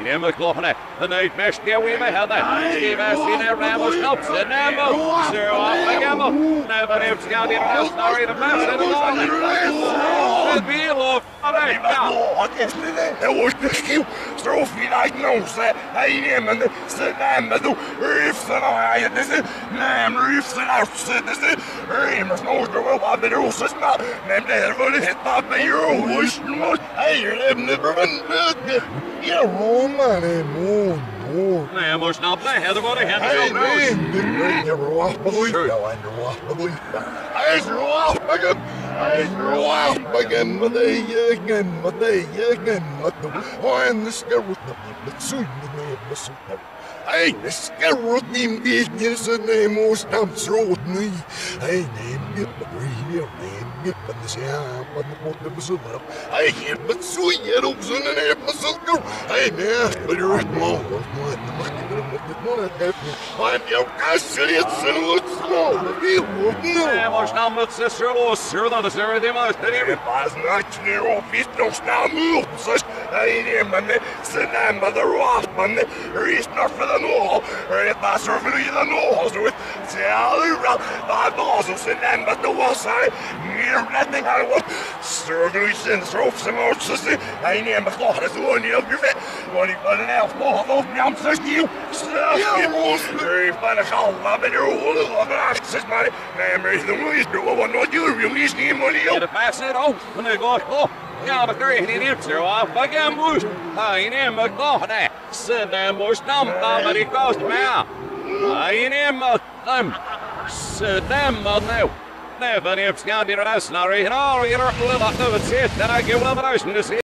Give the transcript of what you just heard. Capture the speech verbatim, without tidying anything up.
Ine McLaughlin, the night mesh there we may have that. Steve has seen a Ramos helps in Nemo. Sir off the gamble. Never if Scotty has story the pass in the morning. The deal of alright now. Det var skiv, strofilagt nose, heinemende, sedemmede, rifsen av heienese, nem rifsen avsedese, rimes norske og abberosesna, nem derfor hetta med jordvårsnål, heilemne brønne, ja, romane, mon, mon. Nej, måste snabbt nej, det var det Hej, händer. men, det är ju bra, boy. Jag är bra, boy. Jag är bra, boy. I grew up again, but they again, but they again, but the one is scared with the but soon the name was so. I the scared with him business and name was not so me. I name it the real name it but the same but the what the was up. I hear but so yet ups in an episode go. I know but you're right more what the fuck you gonna put the money happen. I'm your custody it's a little small. Nej, måste namnet sister och sir då det ser det måste det. Det var snart ner och fisk och snabbt så nej men sen är det rått men det är snart för den och det var så för den och så så jag var då så sen men det var så mer räddning här och strugglesen så som också så nej men klart det så ni upp ju vad ni var där på då jag så ju så jag måste bara kalla men det och det axis men nej men det måste ju vara något ju ju ni måste ju Det passar då. Men det går då. Ja, men det är inte det så av bakom bus. Nej, nej, men då nej. Så det måste stampa med det kost med. Nej, nej, men dem. Så dem nu. Never if Scotty Rasnari, and all you're a little bit of it, that I give them a motion to see.